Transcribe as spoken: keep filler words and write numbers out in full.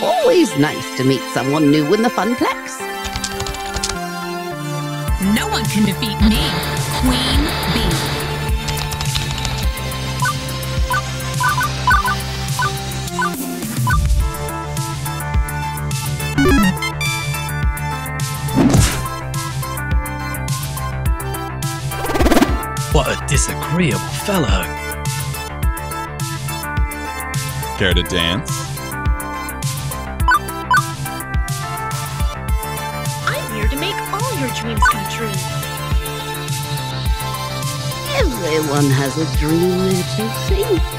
Always nice to meet someone new in the Funplex. No one can defeat me, Queen Bee. What a disagreeable fellow. Care to dance? I'm here to make all your dreams come true. Everyone has a dream they're chasing.